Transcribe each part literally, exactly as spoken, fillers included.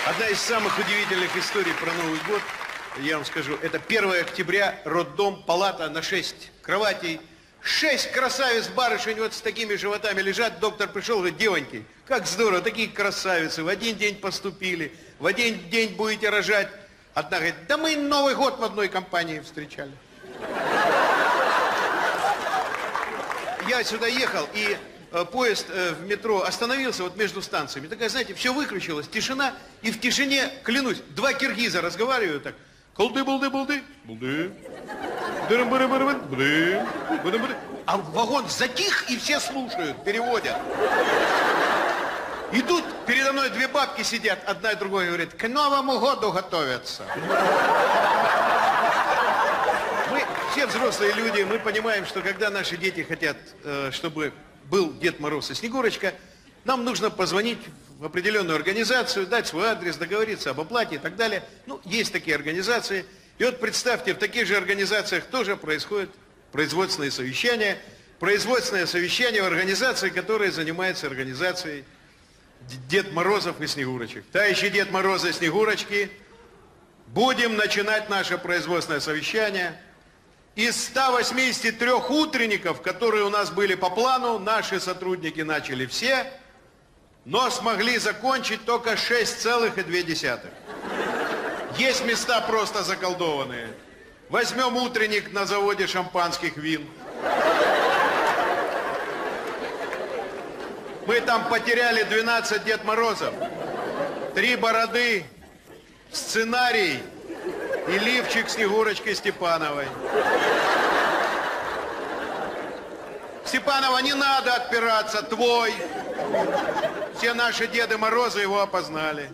Одна из самых удивительных историй про Новый год, я вам скажу, это первое октября, роддом, палата на шесть кроватей. Шесть красавиц барышень вот с такими животами лежат. Доктор пришел, говорит: девоньки, как здорово, такие красавицы, в один день поступили, в один день будете рожать. Одна говорит: да мы Новый год в одной компании встречали. Я сюда ехал, и э, поезд э, в метро остановился вот между станциями. Такая, знаете, все выключилось, тишина, и в тишине, клянусь, два киргиза разговаривают так. Колды-булды-булды, булды, булды, булды. А вагон затих, и все слушают, переводят. И тут передо мной две бабки сидят, одна и другая говорит: к Новому году готовятся. Мы все взрослые люди, мы понимаем, что когда наши дети хотят, чтобы был Дед Мороз и Снегурочка, нам нужно позвонить в определенную организацию, дать свой адрес, договориться об оплате и так далее. Ну, есть такие организации. И вот представьте, в таких же организациях тоже происходят производственные совещания. Производственное совещание в организации, которая занимается организацией Дед Морозов и Снегурочек. Товарищи Дед Морозы и Снегурочки, будем начинать наше производственное совещание. Из ста восьмидесяти трёх утренников, которые у нас были по плану, наши сотрудники начали все, но смогли закончить только шесть целых две десятых. Есть места просто заколдованные. Возьмем утренник на заводе шампанских вин. Мы там потеряли двенадцать Дед Морозов, три бороды, сценарий и лифчик Снегурочки Степановой. Степанова, не надо отпираться, твой. Все наши Деды Морозы его опознали.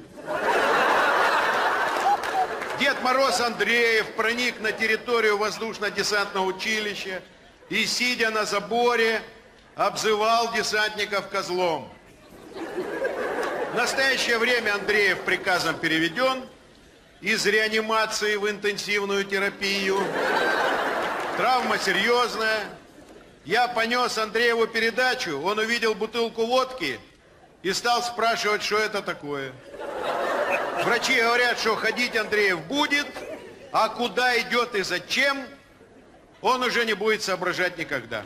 Дед Мороз Андреев проник на территорию воздушно-десантного училища и, сидя на заборе, обзывал десантников козлом. В настоящее время Андреев приказом переведен из реанимации в интенсивную терапию. Травма серьезная. Я понес Андрееву передачу, он увидел бутылку водки и стал спрашивать, что это такое. Врачи говорят, что ходить Андреев будет, а куда идет и зачем, он уже не будет соображать никогда.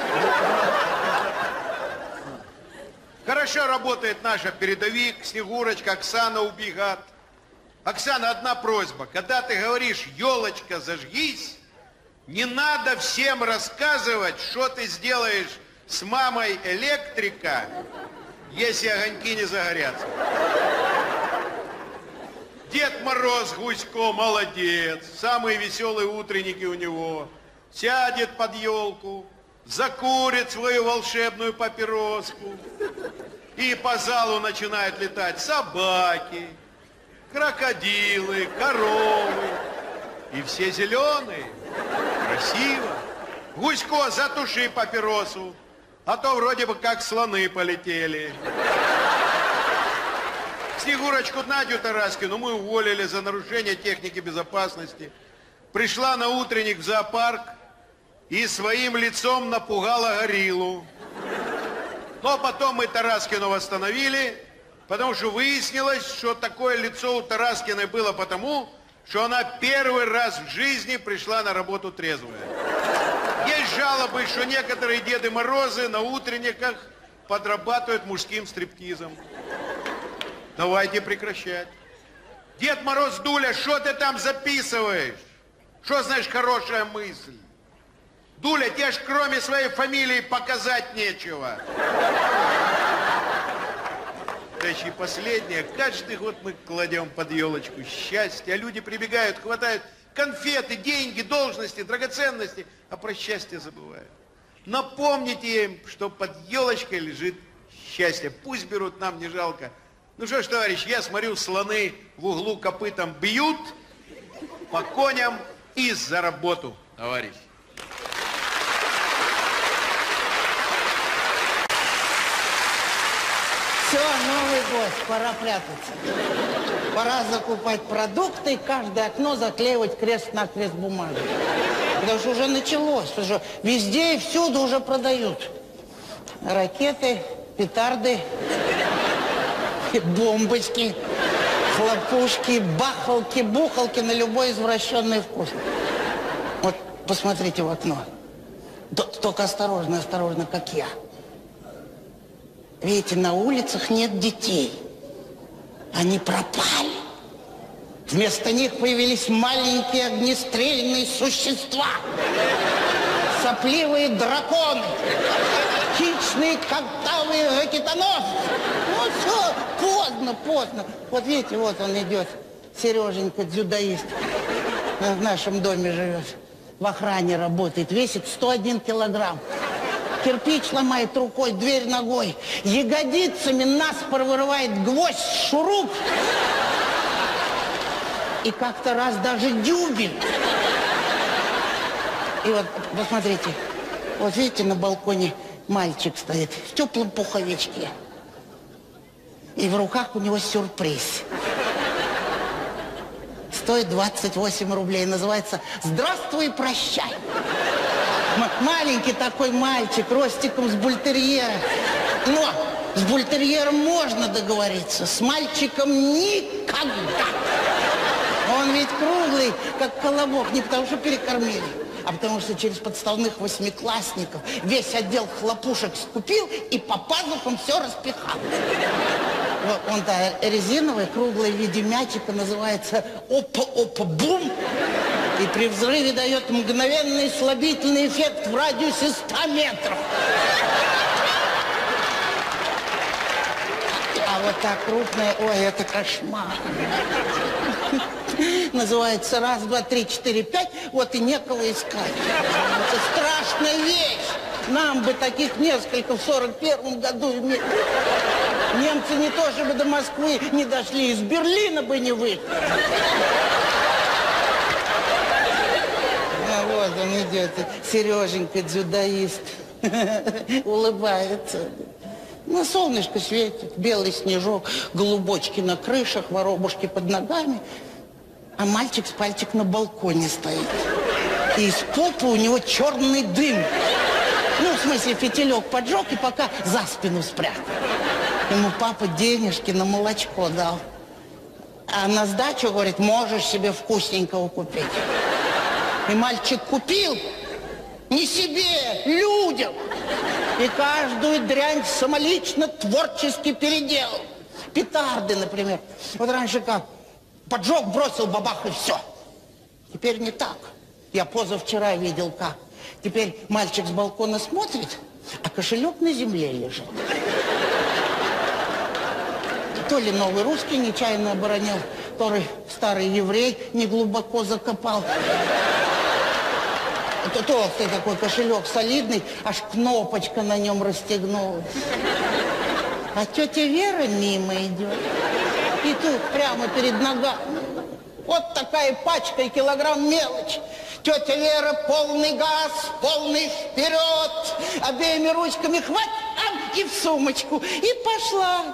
Хорошо работает наша передовик, Снегурочка, Оксана убегает. Оксана, одна просьба. Когда ты говоришь «елочка, зажгись», не надо всем рассказывать, что ты сделаешь с мамой электрика, если огоньки не загорятся. Дед Мороз Гусько молодец, самые веселые утренники у него. Сядет под елку, закурит свою волшебную папироску, и по залу начинают летать собаки, крокодилы, коровы. И все зеленые. Красиво. Гусько, затуши папиросу, а то вроде бы как слоны полетели. Снегурочку Надю Тараскину мы уволили за нарушение техники безопасности. Пришла на утренник в зоопарк и своим лицом напугала гориллу. Но потом мы Тараскину восстановили, потому что выяснилось, что такое лицо у Тараскиной было потому, что она первый раз в жизни пришла на работу трезвая. Есть жалобы, что некоторые Деды Морозы на утренниках подрабатывают мужским стриптизом. Давайте прекращать. Дед Мороз, Дуля, что ты там записываешь? Что значит хорошая мысль? Дуля, тебе ж кроме своей фамилии показать нечего. И последнее. Каждый год мы кладем под елочку счастье, а люди прибегают, хватают конфеты, деньги, должности, драгоценности, а про счастье забывают. Напомните им, что под елочкой лежит счастье. Пусть берут, нам не жалко. Ну что ж, товарищ, я смотрю, слоны в углу копытом бьют по коням и за работу, товарищ. Все, Новый год, пора прятаться. Пора закупать продукты и каждое окно заклеивать крест-накрест бумагой. Потому что уже началось, потому что везде и всюду уже продают. Ракеты, петарды, бомбочки, Хлопушки, бахалки, бухалки на любой извращенный вкус. Вот посмотрите в окно. Только осторожно, осторожно, как я. Видите, на улицах нет детей. Они пропали. Вместо них появились маленькие огнестрельные существа. Сопливые драконы. Хищные картавые ракетоносцы. Ну все, поздно, поздно. Вот видите, вот он идет. Сереженька, дзюдоист. В нашем доме живет. В охране работает. Весит сто один килограмм. Кирпич ломает рукой, дверь ногой. Ягодицами наспор вырывает гвоздь, шуруп. И как-то раз даже дюбель. И вот, посмотрите. Вот видите, на балконе мальчик стоит в теплом пуховичке. И в руках у него сюрприз. Стоит двадцать восемь рублей. Называется «Здравствуй, прощай». М- маленький такой мальчик, ростиком с бультерьером. Но с бультерьером можно договориться, с мальчиком никогда. Он ведь круглый, как колобок, не потому что перекормили, а потому что через подставных восьмиклассников весь отдел хлопушек скупил и по пазухам все распихал. Он-то резиновый, круглый в виде мячика, называется опа-опа-бум. И при взрыве дает мгновенный слабительный эффект в радиусе ста метров. А вот так крупная, ой, это кошмар. Называется раз, два, три, четыре, пять, вот и некого искать. Это страшная вещь. Нам бы таких несколько в сорок первом году иметь. Немцы не то чтобы до Москвы не дошли, из Берлина бы не вышли. А вот он идет, Сереженька, дзюдоист. Улыбается. Ну, солнышко светит, белый снежок, голубочки на крышах, воробушки под ногами. А мальчик с пальчик на балконе стоит. И из попы у него черный дым. Ну, в смысле, фитилек поджег и пока за спину спрятал. Ему папа денежки на молочко дал. А на сдачу, говорит, можешь себе вкусненького купить. И мальчик купил не себе, людям. И каждую дрянь самолично творчески переделал. Петарды, например. Вот раньше как? Поджег, бросил, бабах, и все. Теперь не так. Я позавчера видел как. Теперь мальчик с балкона смотрит, а кошелек на земле лежит. То ли новый русский нечаянно оборонил, то ли старый еврей неглубоко закопал. Это толстый такой кошелек, солидный, аж кнопочка на нем расстегнулась. А тетя Вера мимо идет. И тут прямо перед ногами. Вот такая пачка и килограмм мелочи. Тетя Вера, полный газ, полный вперед. Обеими ручками хвать, ам, и в сумочку. И пошла.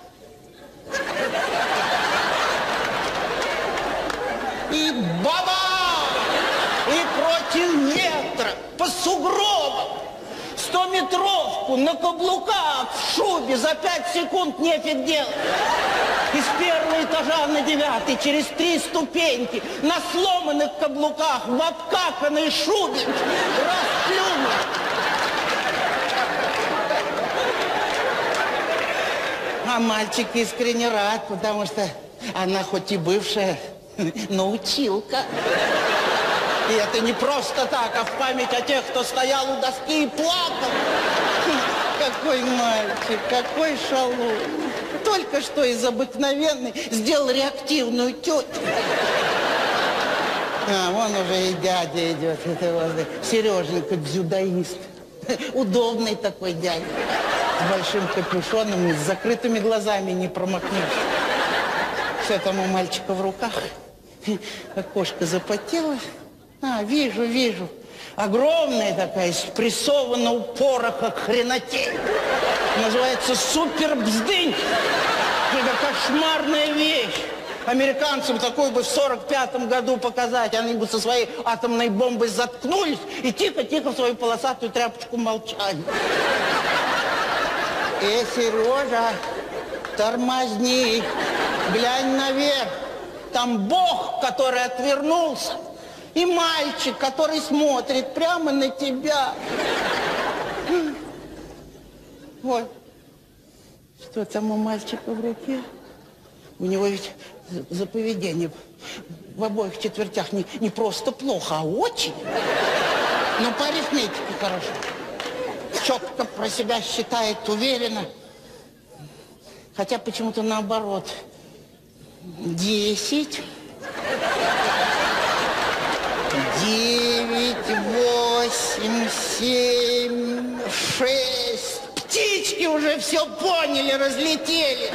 И баба! И против ветра, по сугробам. Стометровку на каблуках, в шубе за пять секунд нефиг делать. Из первого этажа на девятый, через три ступеньки, на сломанных каблуках, в обкаканной шубе, расплюнуть. А мальчик искренне рад, потому что она хоть и бывшая, но училка. И это не просто так, а в память о тех, кто стоял у доски и плакал. Какой мальчик, какой шалун. Только что из обыкновенной сделал реактивную тетю. А, вон уже и дядя идет. Это вот Сереженька, дзюдоист. Удобный такой дядя. С большим капюшоном и с закрытыми глазами не промахнешься. Все там у мальчика в руках. Окошко запотело. А, вижу, вижу. Огромная такая, спрессована у пороха хренотень. Называется супер-бздынь. Это кошмарная вещь. Американцам такой бы в сорок пятом году показать. Они бы со своей атомной бомбой заткнулись и тихо-тихо в свою полосатую тряпочку молчали. Э, Сережа, тормозни. Глянь наверх. Там Бог, который отвернулся. И мальчик, который смотрит прямо на тебя. Вот. Что там у мальчика в руке? У него ведь за поведение в обоих четвертях не, не просто плохо, а очень. Но по арифметике хорошо. Четко про себя считает, уверенно. Хотя почему-то наоборот. Десять. Девять, восемь, семь, шесть. Птички уже все поняли, разлетели.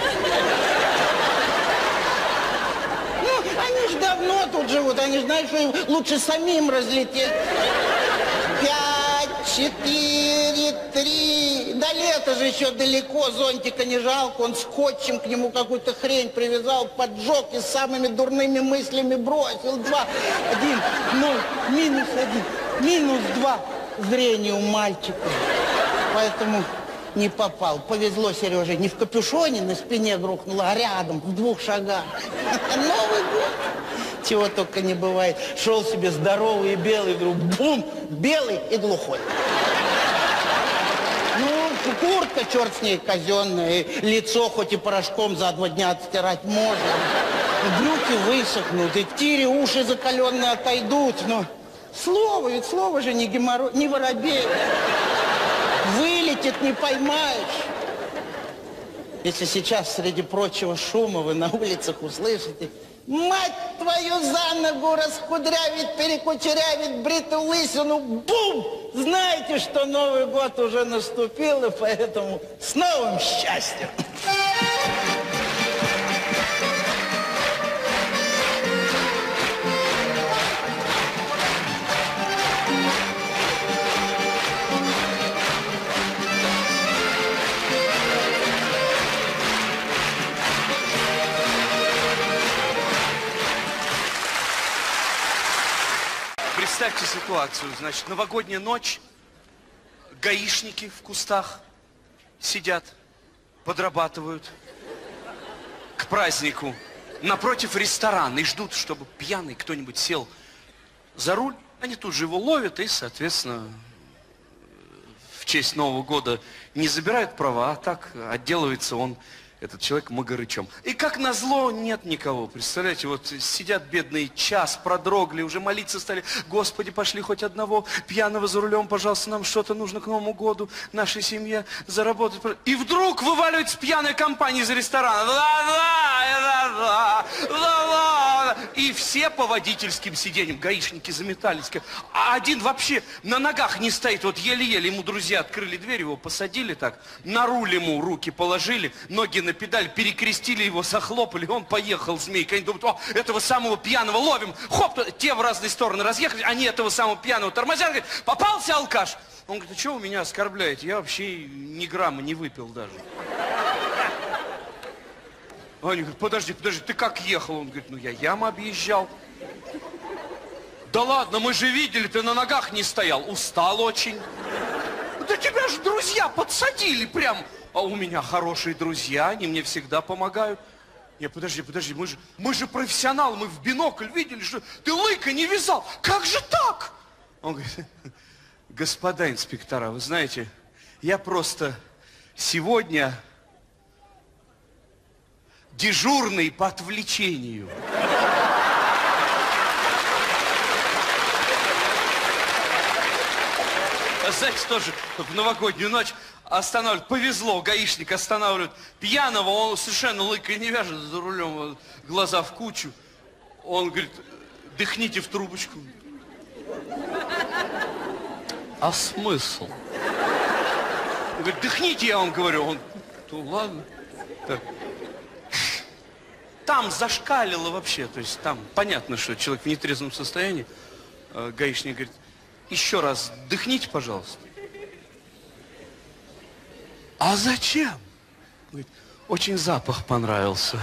Ну, они же давно тут живут, они же знают, что им лучше самим разлететь. Пять, четыре, три. До лета же еще далеко, зонтика не жалко. Он скотчем к нему какую-то хрень привязал, поджег и с самыми дурными мыслями бросил. Два, один, ноль, минус один, минус два. Зрение у мальчика. Поэтому не попал. Повезло Сереже. Не в капюшоне на спине грохнуло, а рядом, в двух шагах. Новый год. Чего только не бывает. Шел себе здоровый и белый, вдруг бум, белый и глухой. Ну, куртка, черт с ней, казенная. Лицо хоть и порошком за два дня отстирать можно. Брюки высохнут, и тире уши закаленные отойдут. Но слово, ведь слово же не геморрой, не воробей. Вылетит, не поймаешь. Если сейчас среди прочего шума вы на улицах услышите: мать твою за ногу раскудрявит, перекучерявит бритую лысину, бум! Знаете, что Новый год уже наступил, и поэтому с новым счастьем! Представьте ситуацию, значит, новогодняя ночь, гаишники в кустах сидят, подрабатывают к празднику, напротив ресторана и ждут, чтобы пьяный кто-нибудь сел за руль. Они тут же его ловят и, соответственно, в честь Нового года не забирают права, а так отделывается он, этот человек, Магарычом. И как назло, нет никого. Представляете, вот сидят бедные, час продрогли, уже молиться стали. Господи, пошли хоть одного пьяного за рулем, пожалуйста, нам что-то нужно к Новому году, нашей семье заработать. И вдруг вываливается пьяная компания из ресторана. И все по водительским сиденьям, гаишники заметались. А один вообще на ногах не стоит. Вот еле-еле ему друзья открыли дверь, его посадили так, на руль ему руки положили, ноги на педаль, перекрестили его, захлопали, он поехал, змейка. Они думают: о, этого самого пьяного ловим. Хоп, те в разные стороны разъехали, они этого самого пьяного тормозят, говорят: попался алкаш. Он говорит: а что вы меня оскорбляете? Я вообще ни грамма не выпил даже. Они говорят: подожди, подожди, ты как ехал? Он говорит: ну я яму объезжал. Да ладно, мы же видели, ты на ногах не стоял, устал очень. Да тебя же друзья подсадили прям. А у меня хорошие друзья, они мне всегда помогают. Не, подожди, подожди, мы же, мы же профессионалы, мы в бинокль видели, что ты лыка не вязал. Как же так? Он говорит: господа инспектора, вы знаете, я просто сегодня дежурный по отвлечению. Знаете, тоже в новогоднюю ночь останавливают, повезло, гаишник останавливает пьяного, он совершенно лыкой не вяжет за рулем, глаза в кучу. Он говорит: дыхните в трубочку. А смысл? Он говорит: дыхните, я вам говорю. Он: то ладно. Так. Там зашкалило вообще, то есть там понятно, что человек в нетрезвом состоянии. Гаишник говорит: еще раз дыхните, пожалуйста. А зачем? Говорит: очень запах понравился.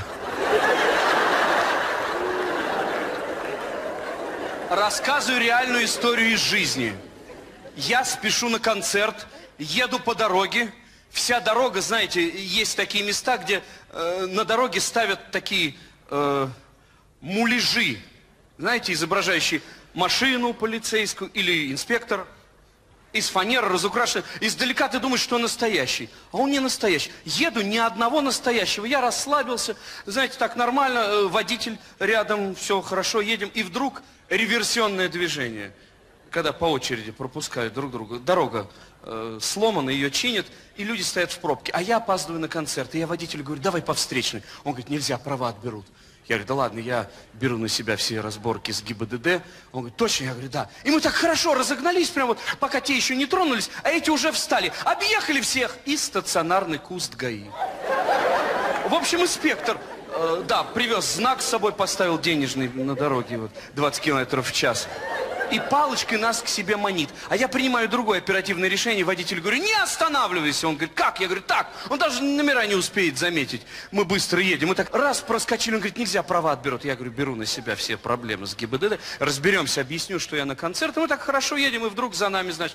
Рассказываю реальную историю из жизни. Я спешу на концерт, еду по дороге, Вся дорога, знаете, есть такие места, где э, на дороге ставят такие э, муляжи, знаете, изображающие машину полицейскую или инспектор из фанеры разукрашенный. Издалека ты думаешь, что он настоящий, а он не настоящий. Еду, ни одного настоящего. Я расслабился, знаете, так нормально, э, водитель рядом, все хорошо, едем, и вдруг реверсионное движение. Когда по очереди пропускают друг друга, дорога э, сломана, ее чинят, и люди стоят в пробке. А я опаздываю на концерт, и я водителю говорю, давай по встречной. Он говорит, нельзя, права отберут. Я говорю, да ладно, я беру на себя все разборки с ГИБДД. Он говорит, точно? Я говорю, да. И мы так хорошо разогнались, прям вот, пока те еще не тронулись, а эти уже встали. Объехали всех. И стационарный куст ГАИ. В общем, инспектор, э, да, привез знак с собой, поставил денежный на дороге, вот, двадцать километров в час. И палочкой нас к себе манит. А я принимаю другое оперативное решение, водителю говорю, не останавливайся. Он говорит, как? Я говорю, так. Он даже номера не успеет заметить. Мы быстро едем. Мы так раз проскочили, он говорит, нельзя, права отберут. Я говорю, беру на себя все проблемы с ГИБДД. Разберемся, объясню, что я на концерт. И мы так хорошо едем, и вдруг за нами, значит,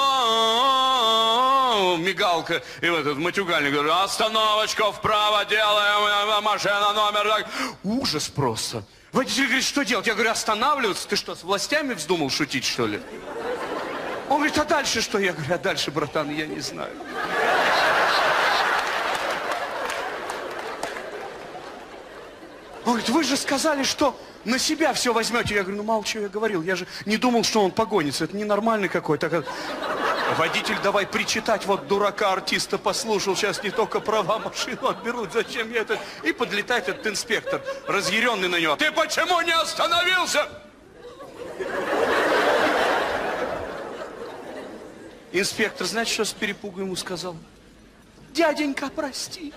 мигалка. И вот этот матюгальник говорит, остановочка вправо делаем, машина номер. Ужас просто. Водитель говорит, что делать? Я говорю, останавливаться? Ты что, с властями вздумал шутить, что ли? Он говорит, а дальше что? Я говорю, а дальше, братан, я не знаю. Он говорит, вы же сказали, что на себя все возьмете. Я говорю, ну мало чего я говорил. Я же не думал, что он погонится. Это ненормальный какой-то. Водитель, давай причитать, вот дурака артиста послушал, сейчас не только права машину отберут, зачем я это... И подлетает этот инспектор, разъяренный на него. Ты почему не остановился? Инспектор, знаете, что с перепугу ему сказал? Дяденька, прости.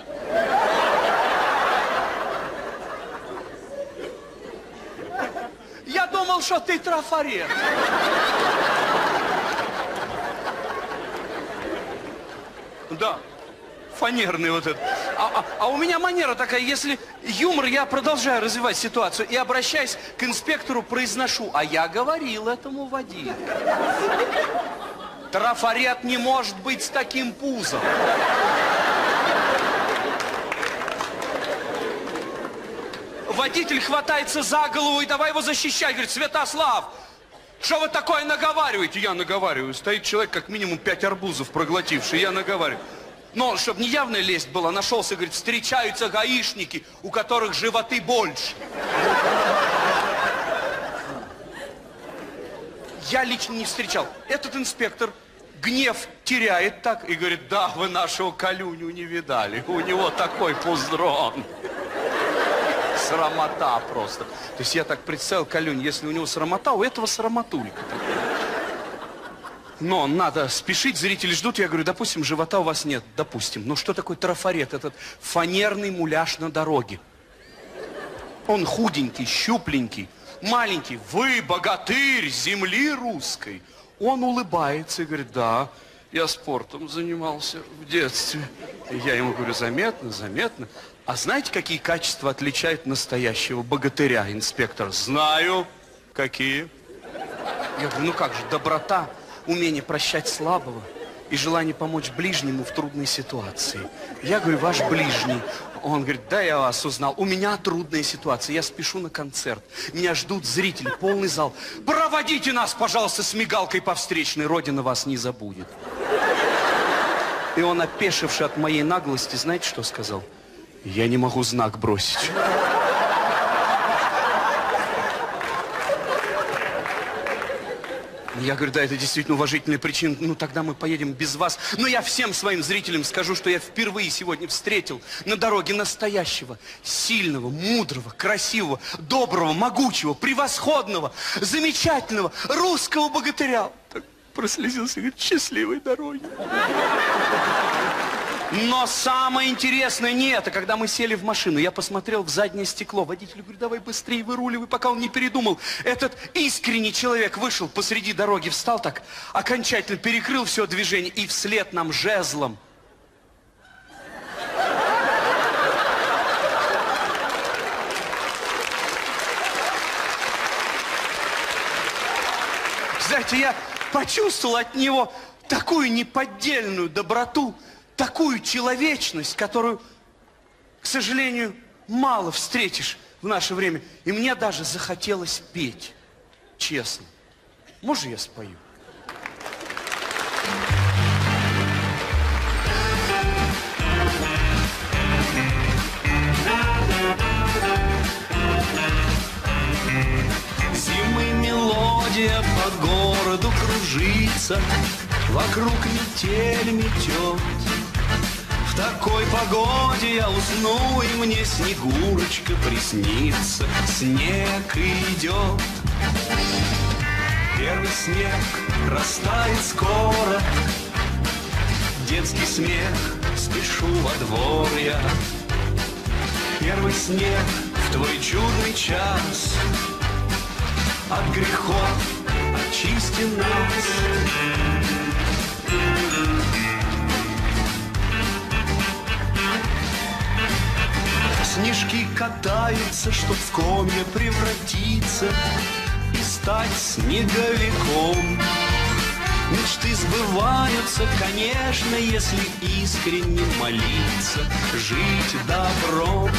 Я думал, что ты трафарет. Да, фанерный вот этот. А, а, а у меня манера такая, если юмор, я продолжаю развивать ситуацию и, обращаясь к инспектору, произношу, а я говорил этому водителю. Трафарет не может быть с таким пузом. Водитель хватается за голову и давай его защищать. Говорит, Святослав, что вы такое наговариваете? Я наговариваю. Стоит человек, как минимум, пять арбузов проглотивший. Я наговариваю. Но, чтобы не явная лесть была, нашелся, говорит, встречаются гаишники, у которых животы больше. Я лично не встречал. Этот инспектор гнев теряет так и говорит, да, вы нашего Калюню не видали. У него такой пуздрон. Срамота просто. То есть я так представил, Калюнь, если у него срамота, у этого срамотулька. Но надо спешить, зрители ждут. Я говорю, допустим, живота у вас нет. Допустим. Но что такое трафарет? Этот фанерный муляж на дороге. Он худенький, щупленький, маленький. Вы богатырь земли русской. Он улыбается и говорит, да, я спортом занимался в детстве. И я ему говорю, заметно, заметно. А знаете, какие качества отличают настоящего богатыря, инспектор? Знаю. Какие? Я говорю, ну как же, доброта, умение прощать слабого и желание помочь ближнему в трудной ситуации. Я говорю, ваш ближний. Он говорит, да, я вас узнал. У меня трудная ситуация, я спешу на концерт. Меня ждут зрители, полный зал. Проводите нас, пожалуйста, с мигалкой по встречной, Родина вас не забудет. И он, опешивший от моей наглости, знаете, что сказал? Я не могу знак бросить. Я говорю, да, это действительно уважительная причина. Ну, тогда мы поедем без вас. Но я всем своим зрителям скажу, что я впервые сегодня встретил на дороге настоящего, сильного, мудрого, красивого, доброго, могучего, превосходного, замечательного русского богатыря. Так прослезился, говорит, счастливой дороги. Но самое интересное не это, когда мы сели в машину, я посмотрел в заднее стекло, водитель говорит, давай быстрее выруливай, пока он не передумал. Этот искренний человек вышел посреди дороги, встал так, окончательно перекрыл все движение и вслед нам жезлом. Знаете, я почувствовал от него такую неподдельную доброту, такую человечность, которую, к сожалению, мало встретишь в наше время. И мне даже захотелось петь, честно. Можно я спою? Зимы мелодия по городу кружится, вокруг метель метет. В такой погоде я усну, и мне Снегурочка приснится. Снег идет, первый снег растает скоро. Детский смех, спешу во двор я. Первый снег в твой чудный час, от грехов очисти нас. Снежки катаются, чтоб в комья превратиться и стать снеговиком. Мечты сбываются, конечно, если искренне молиться, жить добром.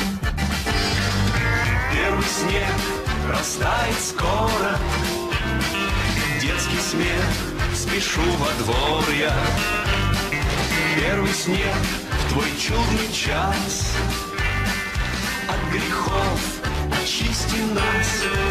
Первый снег растает скоро, детский смех, спешу во двор я. Первый снег в твой чудный час, от грехов очисти нас.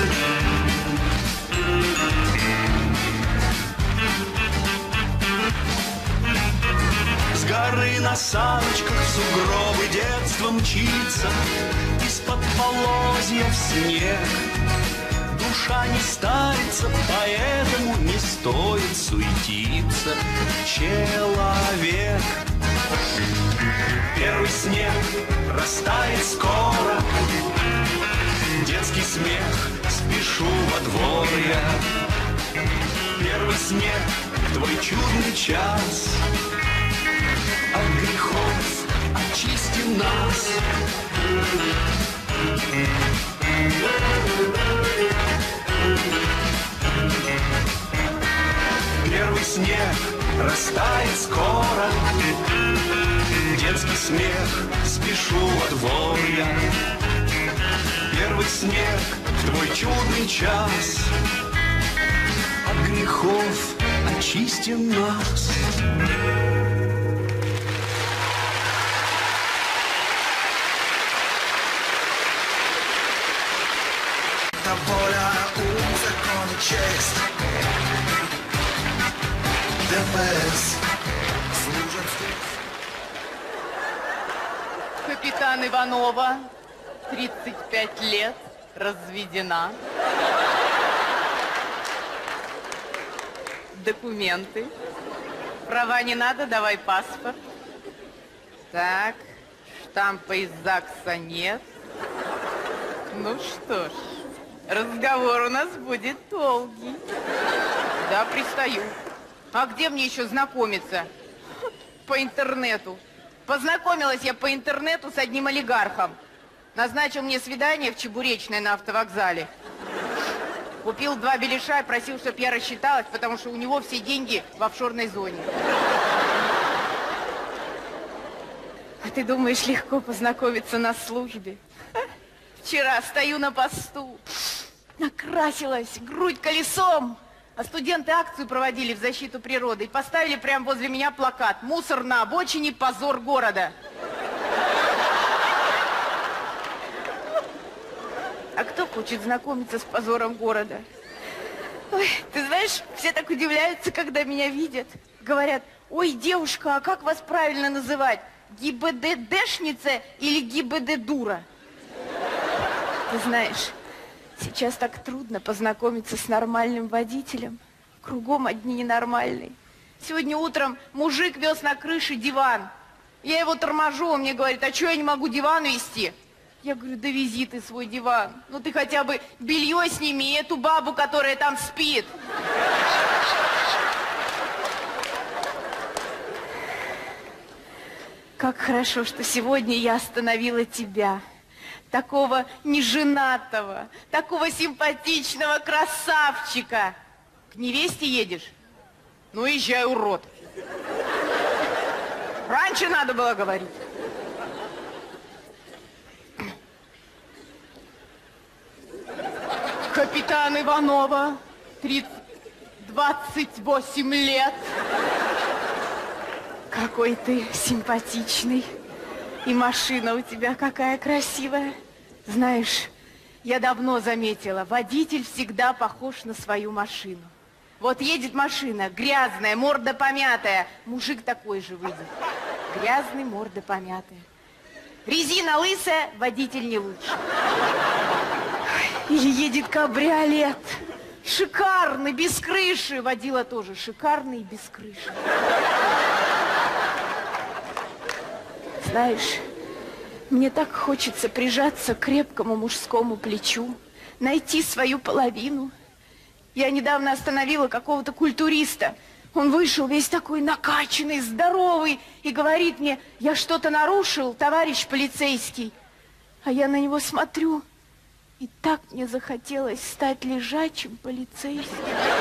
С горы на саночках в сугробы детство мчится, из-под полозья в снег. Душа не старится, поэтому не стоит суетиться, человек. Первый снег растает скоро, детский смех, спешу во двор я. Первый снег в твой чудный час, от грехов очисти нас. Первый снег растает скоро, детский смех, спешу во двор я. Первый снег в твой чудный час, от грехов очисти нас. Ta воля, ум, закон и честь ДПС служат здесь. Капитан Иванова, тридцать пять лет, разведена. Документы. Права не надо, давай паспорт. Так, штампа из ЗАГСа нет. Ну что ж, разговор у нас будет долгий. Да, пристаю. А где мне еще знакомиться? По интернету. Познакомилась я по интернету с одним олигархом. Назначил мне свидание в Чебуречной на автовокзале. Купил два беляша и просил, чтобы я рассчиталась, потому что у него все деньги в офшорной зоне. А ты думаешь, легко познакомиться на службе? Вчера стою на посту, накрасилась, грудь колесом, а студенты акцию проводили в защиту природы и поставили прямо возле меня плакат: «Мусор на обочине, позор города». А кто хочет знакомиться с позором города? Ой, ты знаешь, все так удивляются, когда меня видят. Говорят: ой, девушка, а как вас правильно называть? ГИБДДшница или ГИБД-дура? Ты знаешь, сейчас так трудно познакомиться с нормальным водителем. Кругом одни ненормальные. Сегодня утром мужик вез на крыше диван. Я его торможу, он мне говорит: а что я не могу диван везти? Я говорю: да вези ты свой диван. Ну ты хотя бы белье сними, эту бабу, которая там спит. Как хорошо, что сегодня я остановила тебя. Такого неженатого, такого симпатичного красавчика. К невесте едешь? Ну, езжай, урод. Раньше надо было говорить. Капитан Иванова, тридцать, двадцать восемь лет. Какой ты симпатичный. И машина у тебя какая красивая. Знаешь, я давно заметила, водитель всегда похож на свою машину. Вот едет машина, грязная, морда помятая. Мужик такой же выйдет. Грязный, морда помятая. Резина лысая, водитель не лучше. Или едет кабриолет. Шикарный, без крыши. Водила тоже шикарный, без крыши. Знаешь, мне так хочется прижаться к крепкому мужскому плечу, найти свою половину. Я недавно остановила какого-то культуриста. Он вышел весь такой накачанный, здоровый, и говорит мне: я что-то нарушил, товарищ полицейский. А я на него смотрю, и так мне захотелось стать лежачим полицейским.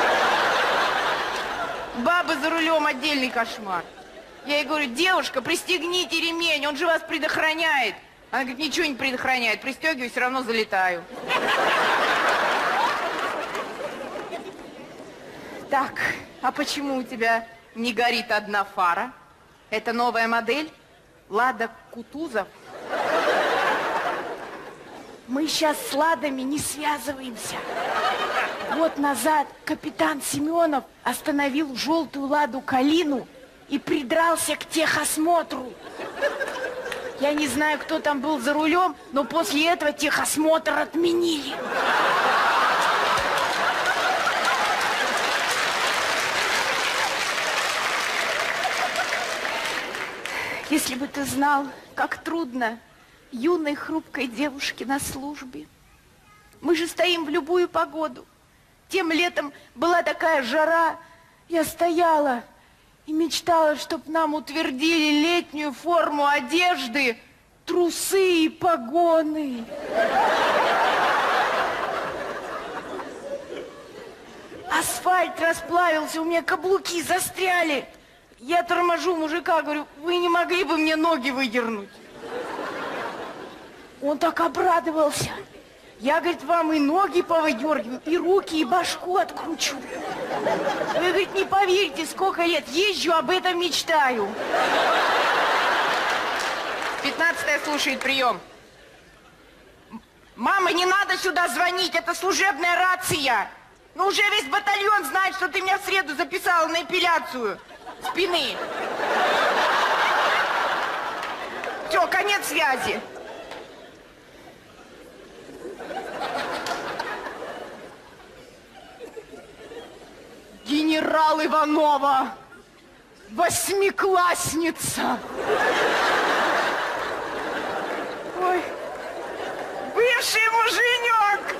Бабы за рулем — отдельный кошмар. Я ей говорю: девушка, пристегните ремень, он же вас предохраняет. Она говорит: ничего не предохраняет, пристегиваю, все равно залетаю. Так, а почему у тебя не горит одна фара? Это новая модель? Лада Кутузов? Мы сейчас с Ладами не связываемся. Год назад капитан Семенов остановил желтую Ладу Калину и придрался к техосмотру. Я не знаю, кто там был за рулем, но после этого техосмотр отменили. Если бы ты знал, как трудно юной хрупкой девушке на службе. Мы же стоим в любую погоду. Тем летом была такая жара, я стояла и мечтала, чтоб нам утвердили летнюю форму одежды, трусы и погоны. Асфальт расплавился, у меня каблуки застряли. Я торможу мужика, говорю: вы не могли бы мне ноги выдернуть? Он так обрадовался. Я, говорит, вам и ноги повыдергиваю, и руки, и башку откручу. Вы, говорит, не поверите, сколько лет езжу, об этом мечтаю. Пятнадцатая слушает прием. Мама, не надо сюда звонить, это служебная рация. Ну уже весь батальон знает, что ты меня в среду записала на эпиляцию спины. Все, конец связи. Генерал Иванова, восьмиклассница. Ой, бывший муженек.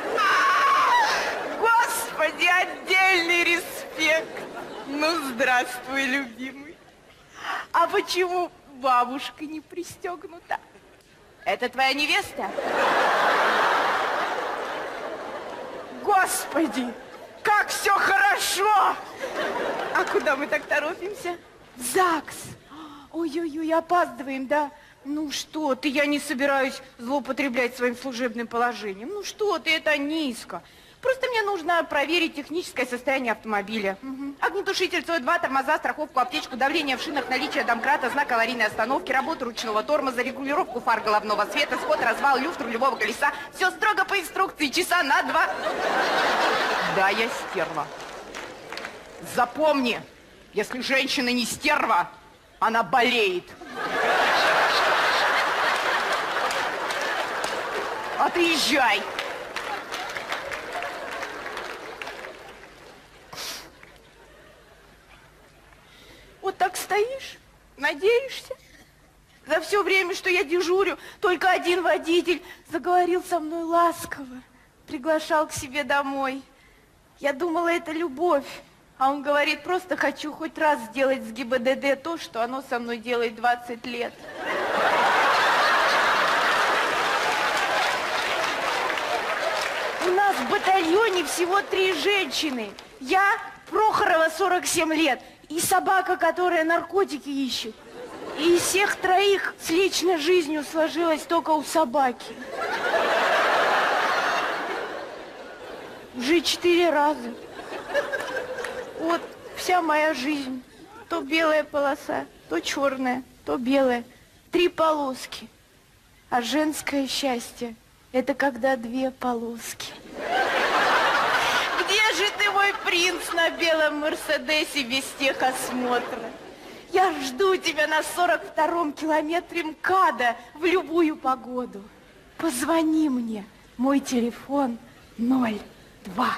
Господи, отдельный респект. Ну, здравствуй, любимый. А почему бабушка не пристегнута? Это твоя невеста? Господи, как все хорошо! А куда мы так торопимся? В ЗАГС. Ой-ой-ой, опаздываем, да? Ну что ты, я не собираюсь злоупотреблять своим служебным положением. Ну что ты, это низко. Просто мне нужно проверить техническое состояние автомобиля. Угу. Огнетушитель Цой два, тормоза, страховку, аптечку, давление в шинах, наличие домкрата, знак аварийной остановки, работу ручного тормоза, регулировку фар головного света, сход, развал, люфт рулевого колеса. Все строго по инструкции, часа на два. Да, я стерва. Запомни, если женщина не стерва, она болеет. Отъезжай. Вот так стоишь, надеешься. За все время, что я дежурю, только один водитель заговорил со мной ласково, приглашал к себе домой. Я думала, это любовь. А он говорит: просто хочу хоть раз сделать с ГИБДД то, что оно со мной делает двадцать лет. У нас в батальоне всего три женщины. Я, Прохорова, сорок семь лет, и собака, которая наркотики ищет. И из всех троих с личной жизнью сложилось только у собаки. Уже четыре раза. Вот вся моя жизнь. То белая полоса, то черная, то белая. Три полоски. А женское счастье – это когда две полоски. Где же ты, мой принц, на белом Мерседесе без техосмотра? Я жду тебя на сорок втором километре МКАДа в любую погоду. Позвони мне. Мой телефон ноль два.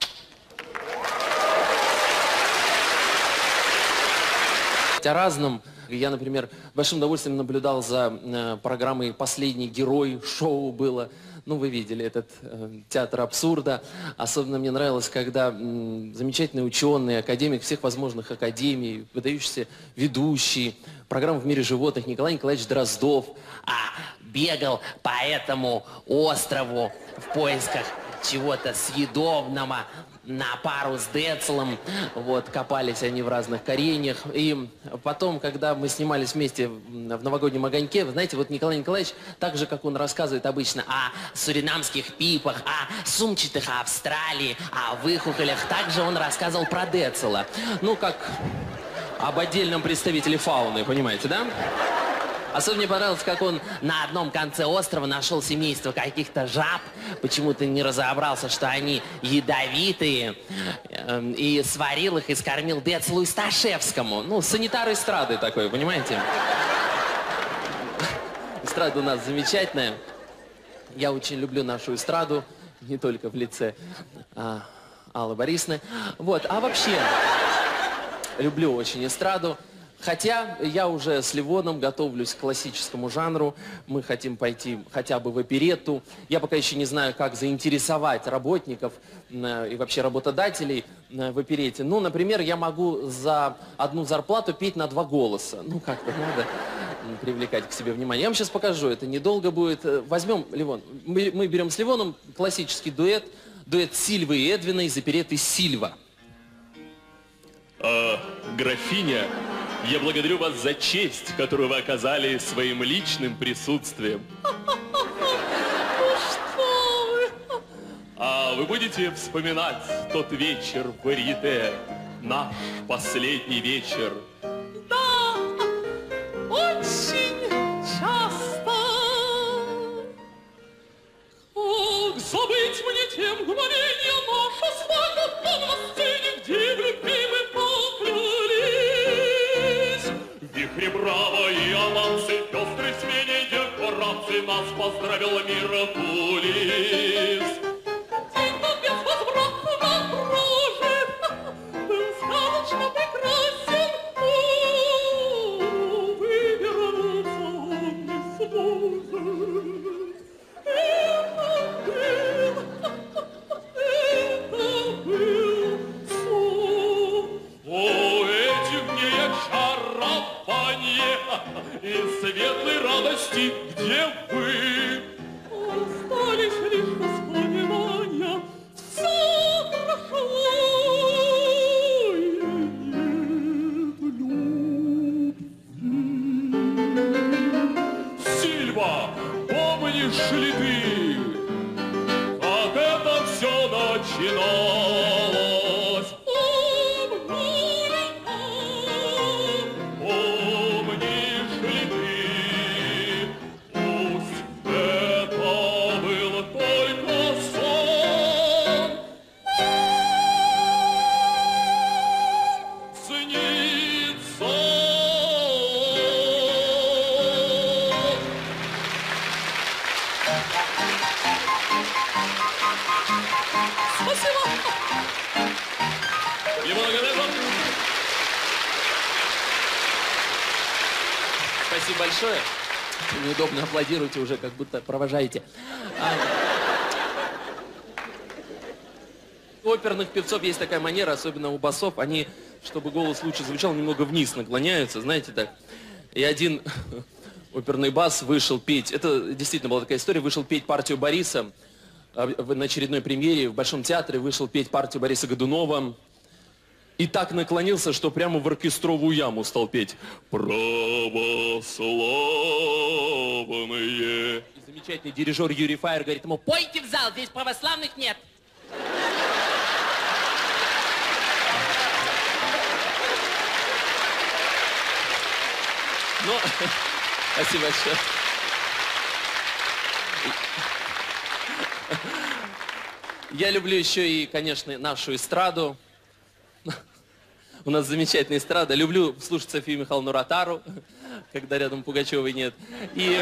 О разном. Я, например, с большим удовольствием наблюдал за э, программой «Последний герой», шоу было. Ну, вы видели этот э, театр абсурда. Особенно мне нравилось, когда э, замечательные ученые, академик всех возможных академий, выдающийся ведущий, программа «В мире животных» Николай Николаевич Дроздов А бегал по этому острову в поисках чего-то съедобного на пару с Децлом. Вот, копались они в разных кореньях. И потом, когда мы снимались вместе в «Новогоднем огоньке», вы знаете, вот Николай Николаевич, так же, как он рассказывает обычно о суринамских пипах, о сумчатых Австралии, о выхухолях, также он рассказывал про Децла. Ну, как об отдельном представителе фауны, понимаете, да? Особенно мне понравилось, как он на одном конце острова нашел семейство каких-то жаб. Почему-то не разобрался, что они ядовитые. И сварил их и скормил Децлу и Сташевскому. Ну, санитар эстрады такой, понимаете? Эстрада у нас замечательная. Я очень люблю нашу эстраду. Не только в лице а, Аллы Борисовны. Вот, а вообще, люблю очень эстраду. Хотя я уже с Ливоном готовлюсь к классическому жанру. Мы хотим пойти хотя бы в оперетту. Я пока еще не знаю, как заинтересовать работников э, и вообще работодателей э, в оперетте. Ну, например, я могу за одну зарплату петь на два голоса. Ну, как-то надо привлекать к себе внимание. Я вам сейчас покажу. Это недолго будет. Возьмем, Ливон, мы, мы берем с Ливоном классический дуэт. Дуэт Сильвы и Эдвина из оперетты «Сильва». А, графиня, я благодарю вас за честь, которую вы оказали своим личным присутствием. Ну что вы? А вы будете вспоминать тот вечер в Варьете, наш последний вечер? Да, очень часто. Как забыть мне тем мгновенья наша свадьба там на сцене, где в любви мы поклялись. Вихри браво и овации, пестрой смене декораций нас поздравил Мирополис. День тот безвозвратно прожит, был сказочно прекрасен, увы, вернулся он не сможет. Это был, это был сон. О, этих дней очарования и светлой радости, где вы? Остались лишь воспоминания, все прошло, и нет любви. Сильва, помнишь ли ты, как это все начиналось? Помнишь ли ты, пусть это был только сон, снится. Спасибо. Спасибо большое. Неудобно аплодируете уже, как будто провожаете. А... У оперных певцов есть такая манера, особенно у басов. Они, чтобы голос лучше звучал, немного вниз наклоняются, знаете так. И один оперный бас вышел петь. Это действительно была такая история. Вышел петь партию Бориса на очередной премьере в Большом театре. Вышел петь партию Бориса Годунова. И так наклонился, что прямо в оркестровую яму стал петь. Православные. И замечательный дирижер Юрий Фаер говорит ему: пойте в зал, здесь православных нет. Ну, спасибо большое. Я люблю еще и, конечно, нашу эстраду. У нас замечательная эстрада. Люблю слушать Софию Михайловну Ротару, когда рядом Пугачевой нет. И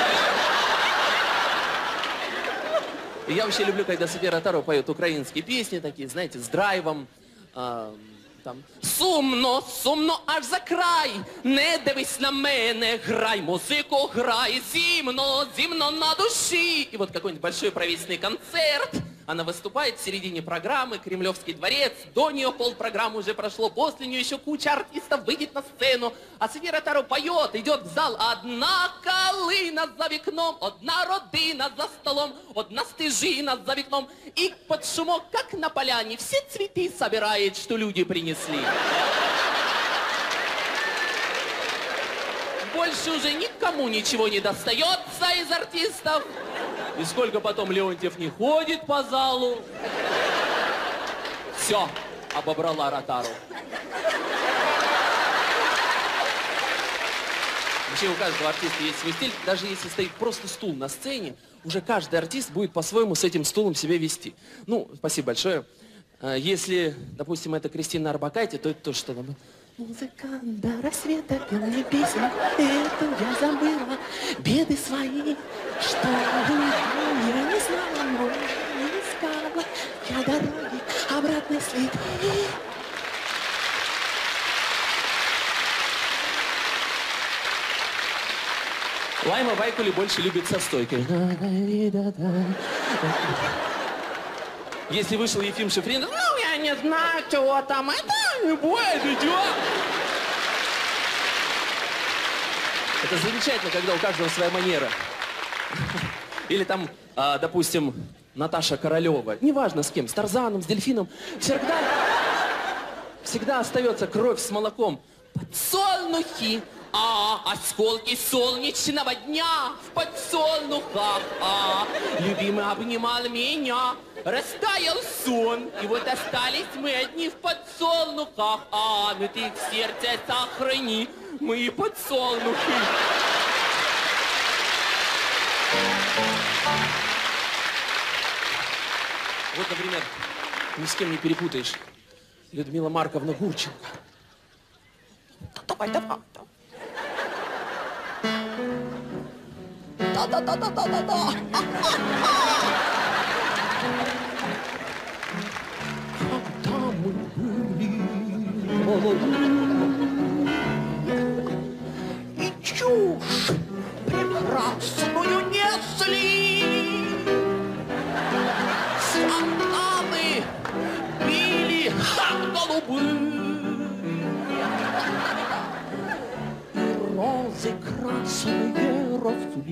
я вообще люблю, когда София Ротару поет украинские песни, такие, знаете, с драйвом. А, там. Сумно, сумно аж за край, не дивись на мене, грай музику, грай, зимно, зимно на души. И вот какой-нибудь большой правительственный концерт. Она выступает в середине программы, Кремлевский дворец, до нее полпрограммы уже прошло, после нее еще куча артистов выйдет на сцену, а Софія Ротару поет, идет в зал, одна калина за вікном, одна родина за столом, одна стежина за вікном, и под шумок, как на поляне, все цветы собирает, что люди принесли. Больше уже никому ничего не достается из артистов. И сколько потом Леонтьев не ходит по залу. Все, обобрала Ротару. Вообще у каждого артиста есть свой стиль. Даже если стоит просто стул на сцене, уже каждый артист будет по-своему с этим стулом себя вести. Ну, спасибо большое. Если, допустим, это Кристина Орбакайте, то это то, что там... Музыка до рассвета пел мне песню, эту я забыла, беды свои, что я не знала, но не искала, я дороги обратной следы. Лайма Вайкули больше любит со стойкой. Если вышел Ефим Шифрин, ну, я не знаю, чего там, это не будет, идет. Это замечательно, когда у каждого своя манера. Или там, а, допустим, Наташа Королева, неважно с кем, с Тарзаном, с Дельфином, всегда, всегда остается кровь с молоком. Подсолнухи, а, осколки солнечного дня в подсолнухах, а, любимый обнимал меня, растаял сон, и вот остались мы одни в подсолнухах, а, ну ты их в сердце сохрани, мои подсолнухи. Вот, например, ни с кем не перепутаешь, Людмила Марковна Гурченко. Давай, давай, давай. Да-да-да-да-да-да-да. Когда мы были молоды и чушь прекрасную несли, фонтаны били голубые, и розы красные росли.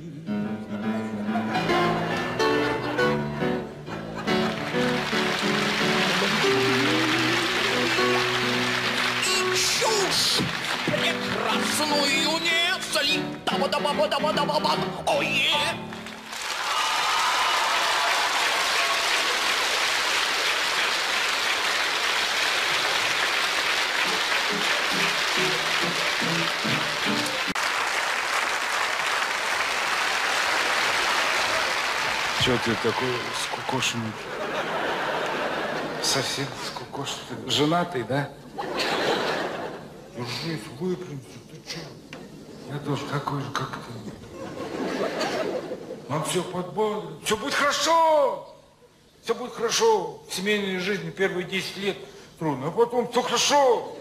Прекрасную несли. Таба-таба-таба-таба-таба. Ой! Чего ты такой скукошенный? Совсем скукошенный. Женатый, да? Держись, выпрямься, ты че? Я тоже такой же, как ты. Он все подбодрит. Все будет хорошо! Все будет хорошо. В семейной жизни первые десять лет трудно, а потом все хорошо.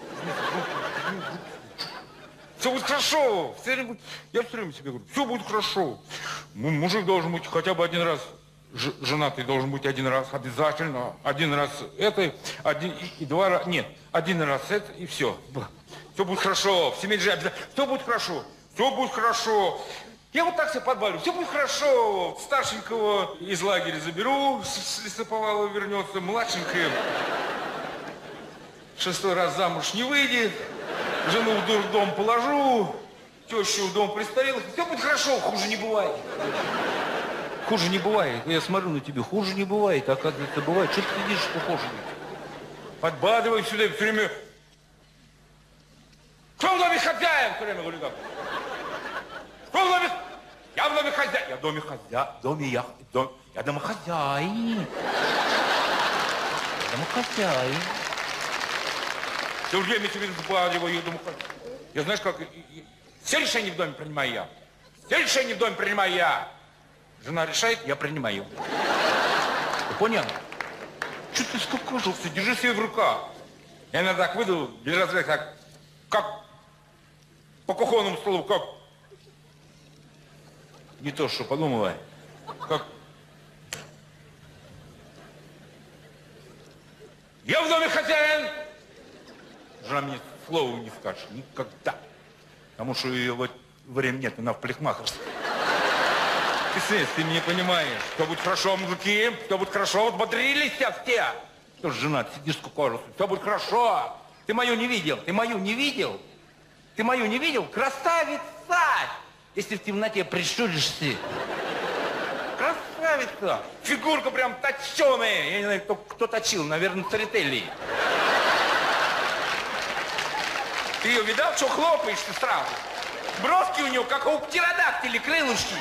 Все будет хорошо. Все время, я все время себе говорю, все будет хорошо. Ну, мужик должен быть хотя бы один раз, ж, женатый должен быть один раз, обязательно. Один раз это, один и, и два раза, нет, один раз это и все. Все будет хорошо, в семейной жизни обязательно. Все будет хорошо, все будет хорошо. Я вот так себе подбавлю, все будет хорошо. Старшенького из лагеря заберу, с лесоповала вернется, младшенькая шестой раз замуж не выйдет, жену в дурдом положу, тещу в дом престарелых. Все будет хорошо, хуже не бывает. Хуже не бывает. Я смотрю на тебя, хуже не бывает. Оказывается, бывает. Что ты сидишь, похоже? Подбадривай сюда, все время... Кто в доме хозяин? Все время говорю так. Кто в доме... Я в доме хозяин. Я в доме хозяин. В доме я... Дом... Я домохозяин. Я домохозяин. Все время тебе взбадриваю, я домохозяин. Я знаешь как... Все решения в доме принимаю я. Все решения в доме принимаю я. Жена решает, я принимаю. Ты понял? Что ты скукожился? Держи себя в руках. Я иногда так выйду, без разряда, как... Как... По кухонному столу, как... Не то, что подумала. Как... Я в доме хозяин! Жена мне слова не скажет. Никогда. Потому что ее вот время нет, она в парикмахерской. Ты, сын, ты меня понимаешь. Все будет хорошо, мужики. Все будет хорошо. Вот бодрились все. Что ж, жена, ты сидишь скукожился. Все будет хорошо. Ты мою не видел. Ты мою не видел? Ты мою не видел? Красавица! Если в темноте прищуришься. Красавица! Фигурка прям точеная. Я не знаю, кто, кто точил. Наверное, Церетели. Ты ее видал, что хлопаешь-то сразу? Бровки у него, как у птеродактиля, крылышки.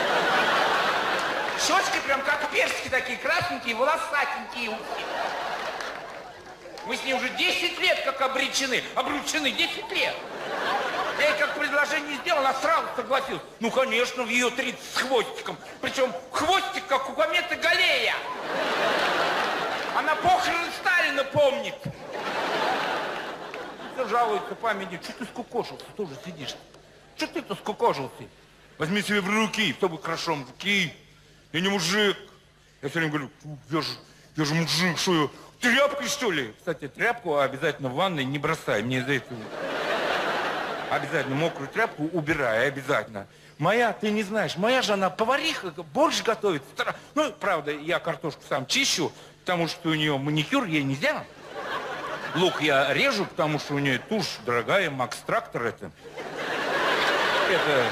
Щечки прям как персики такие, красненькие, волосатенькие. Мы с ней уже десять лет как обречены. Обручены десять лет. Я ей как предложение сделал, она сразу согласилась. Ну, конечно, в ее тридцать с хвостиком. Причем хвостик, как у кометы Галлея. Она похороны Сталина помнит. Все жалуется памяти. Что ты скукожился? Тоже сидишь. Что ты-то скукожился? Возьми себе в руки, все будет хорошо, мужики. Я не мужик. Я все время говорю, я же, я же мужик, что я, тряпкой, что ли? Кстати, тряпку обязательно в ванной не бросай. Мне за это обязательно мокрую тряпку убирай, обязательно. Моя, ты не знаешь, моя же она повариха, борщ готовит. Ну, правда, я картошку сам чищу, потому что у нее маникюр, ей нельзя. Лук я режу, потому что у нее тушь дорогая, Макс Трактор это. Это...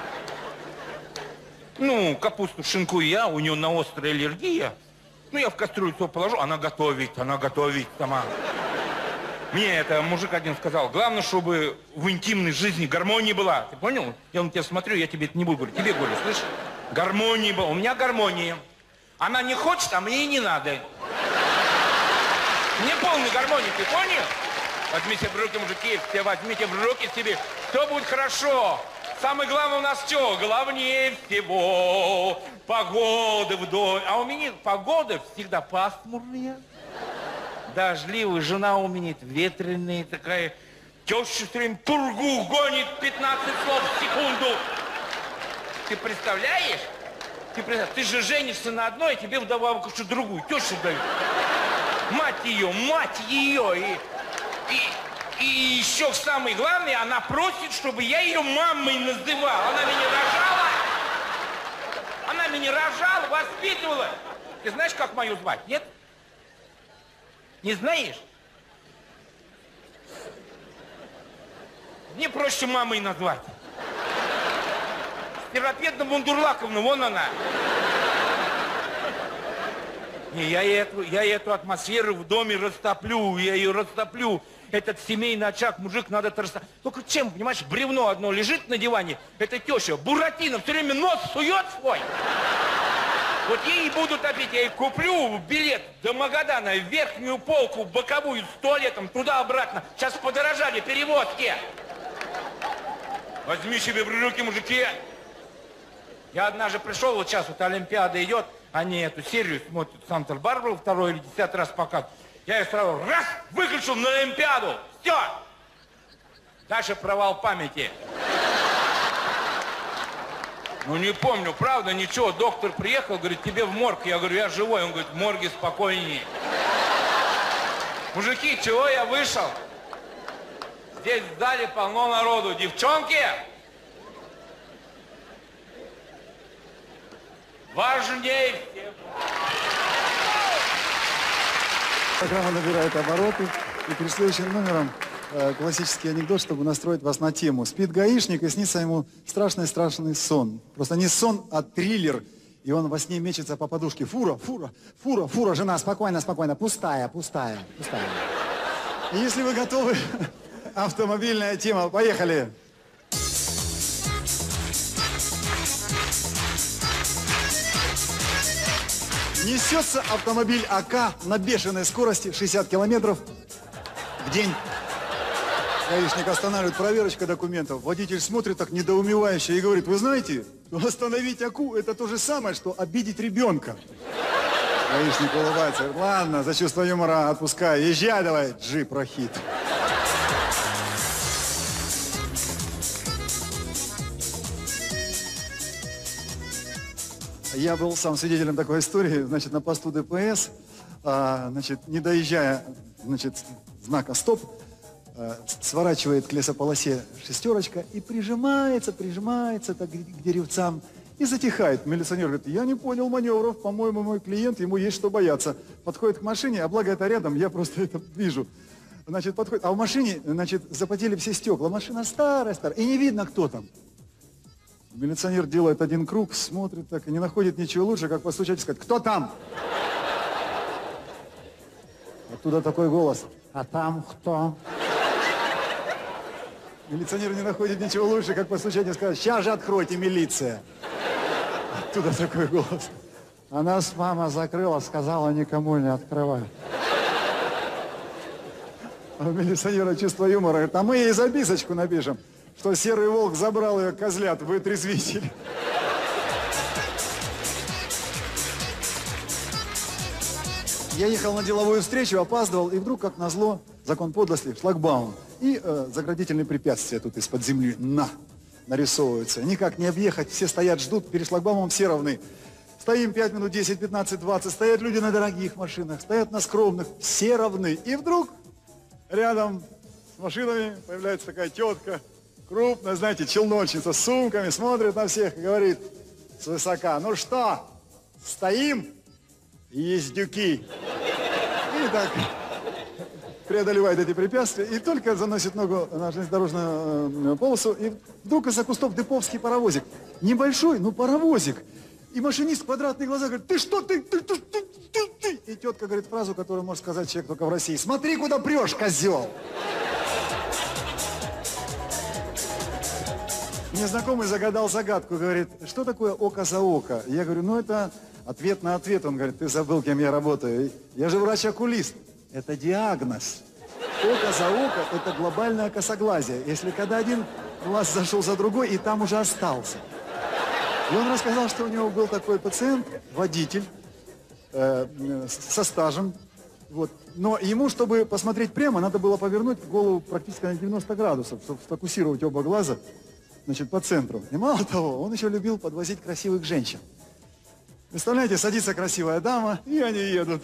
Ну, капусту шинкую я, у нее на острая аллергия. Ну, я в кастрюлю все положу, она готовит, она готовит сама. Мне это мужик один сказал, главное, чтобы в интимной жизни гармония была. Ты понял? Я на тебя смотрю, я тебе это не буду говорить. Тебе говорю, слышишь? Гармония была. У меня гармония. Она не хочет, а мне и не надо. Мне полной гармонии, ты понял? Возьмите в руки, мужики, все возьмите в руки себе. Все будет хорошо. Самое главное у нас что? Главнее всего погода в доме. А у меня погода всегда пасмурная, дождливая. Жена у меня ветреная такая. Теща все время пургу гонит пятнадцать слов в секунду. Ты представляешь? Ты, представляешь? Ты же женишься на одной, а тебе вдобавок еще другую тещу дают. Мать ее, мать ее. И, и, и еще самое главное, она просит, чтобы я ее мамой называл. Она меня рожала. Она меня рожала, воспитывала. Ты знаешь, как мою звать, нет? Не знаешь? Мне проще мамой назвать. Степановна Бундурлаковна, вон она. Не, я эту, я эту атмосферу в доме растоплю, я ее растоплю. Этот семейный очаг, мужик, надо это растопить. Только чем, понимаешь, бревно одно лежит на диване, это теща, Буратино, все время нос сует свой. Вот ей и буду топить, я ей куплю билет до Магадана, в верхнюю полку, боковую, с туалетом, туда-обратно. Сейчас подорожали перевозки. Возьми себе в руки, мужики. Я однажды пришел, вот сейчас вот Олимпиада идет, они эту серию смотрят, Санта-Барбару второй или десятый раз показывают. Я ее сразу раз выключил на Олимпиаду. Все. Дальше провал памяти. Ну не помню, правда, ничего. Доктор приехал, говорит, тебе в морг. Я говорю, я живой. Он говорит, в морге спокойнее. Мужики, чего я вышел? Здесь в зале полно народу. Девчонки! Важнее всего. Программа набирает обороты. И перед следующим номером э, классический анекдот, чтобы настроить вас на тему. Спит гаишник, и снится ему страшный-страшный сон. Просто не сон, а триллер. И он во сне мечется по подушке. Фура, фура, фура, фура, жена, спокойно, спокойно, пустая, пустая, пустая. И если вы готовы, автомобильная тема, поехали. Несется автомобиль АК на бешеной скорости шестьдесят километров в день. Гаишник останавливает, проверочка документов. Водитель смотрит так недоумевающе и говорит: вы знаете, остановить АКУ это то же самое, что обидеть ребенка. Гаишник улыбается, говорит: ладно, за чувство юмора отпускай, езжай давай, джип Рахит. Я был сам свидетелем такой истории, значит, на посту ДПС, а, значит, не доезжая, значит, знака «Стоп», а, сворачивает к лесополосе шестерочка и прижимается, прижимается так, к деревцам и затихает. Милиционер говорит: я не понял маневров, по-моему, мой клиент, ему есть что бояться. Подходит к машине, а благо это рядом, я просто это вижу. Значит, подходит, а в машине, значит, запотели все стекла, машина старая, старая, и не видно, кто там. Милиционер делает один круг, смотрит так и не находит ничего лучше, как постучать и сказать: кто там? Оттуда такой голос: а там кто? Милиционер не находит ничего лучше, как постучать и сказать: сейчас же откройте, милиция. Оттуда такой голос: а нас мама закрыла, сказала никому не открывать. А у милиционера чувство юмора: говорит: а мы ей записочку напишем, что серый волк забрал ее козлят, вытрезвитель. Я ехал на деловую встречу, опаздывал, и вдруг, как назло, закон подлости, шлагбаум. И э, заградительные препятствия тут из-под земли на, нарисовываются. Никак не объехать, все стоят, ждут, перед шлагбаумом все равны. Стоим пять минут, десять, пятнадцать, двадцать, стоят люди на дорогих машинах, стоят на скромных, все равны. И вдруг рядом с машинами появляется такая тетка, крупная, знаете, челночница, с сумками, смотрит на всех и говорит свысока: ну что, стоим, ездюки? И так преодолевает эти препятствия, и только заносит ногу на железнодорожную полосу, и вдруг из-за кустов деповский паровозик. Небольшой, но паровозик. И машинист, квадратные глаза, говорит: ты что, ты, ты, ты, ты, ты, ты? И тетка говорит фразу, которую может сказать человек только в России: смотри, куда прешь, козел! Мне знакомый загадал загадку, говорит: что такое око за око? Я говорю: ну это ответ на ответ. Он говорит: ты забыл, кем я работаю. Я же врач-окулист. Это диагноз. Око за око – это глобальное косоглазие. Если когда один глаз зашел за другой, и там уже остался. И он рассказал, что у него был такой пациент, водитель, э, со стажем. Вот. Но ему, чтобы посмотреть прямо, надо было повернуть голову практически на девяносто градусов, чтобы сфокусировать оба глаза, значит, по центру. И мало того, он еще любил подвозить красивых женщин. Представляете, садится красивая дама, и они едут.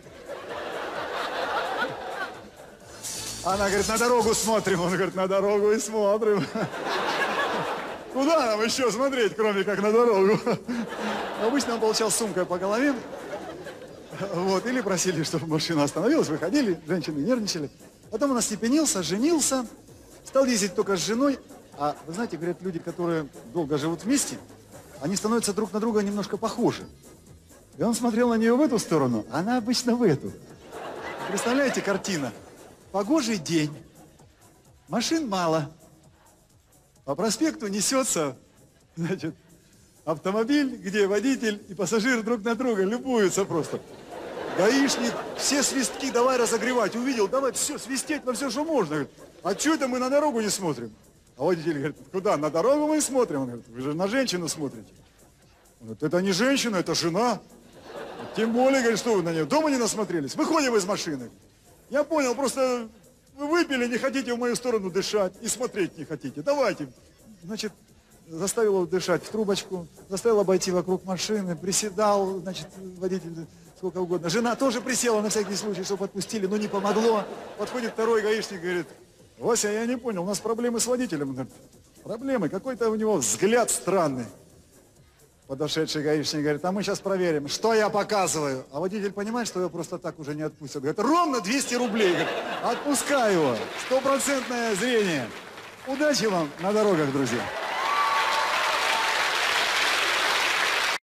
Она говорит: на дорогу смотрим. Он говорит: на дорогу и смотрим. Куда нам еще смотреть, кроме как на дорогу? Обычно он получал сумкой по голове. Вот, или просили, чтобы машина остановилась, выходили, женщины нервничали. Потом он остепенился, женился, стал ездить только с женой. А вы знаете, говорят, люди, которые долго живут вместе, они становятся друг на друга немножко похожи. И он смотрел на нее в эту сторону, а она обычно в эту. Представляете, картина? Погожий день, машин мало, по проспекту несется, значит, автомобиль, где водитель и пассажир друг на друга любуются просто. Гаишник, все свистки давай разогревать, увидел, давай все, свистеть на все, что можно. Говорит: а что это мы на дорогу не смотрим? А водитель говорит: куда, на дорогу мы смотрим? Он говорит: вы же на женщину смотрите. Он говорит: это не женщина, это жена. Тем более, говорит, что вы на нее дома не насмотрелись. Выходим из машины. Я понял, просто вы выпили, не хотите в мою сторону дышать и смотреть не хотите. Давайте. Значит, заставил его дышать в трубочку, заставил обойти вокруг машины, приседал, значит, водитель сколько угодно. Жена тоже присела на всякий случай, чтобы отпустили, но не помогло. Подходит второй гаишник, говорит: Вася, я не понял, у нас проблемы с водителем. Он говорит: проблемы? Какой-то у него взгляд странный. Подошедший гаишник говорит, а мы сейчас проверим, что я показываю. А водитель понимает, что его просто так уже не отпустят. Говорит, ровно двести рублей. Говорит, отпускай его. Стопроцентное зрение. Удачи вам на дорогах, друзья.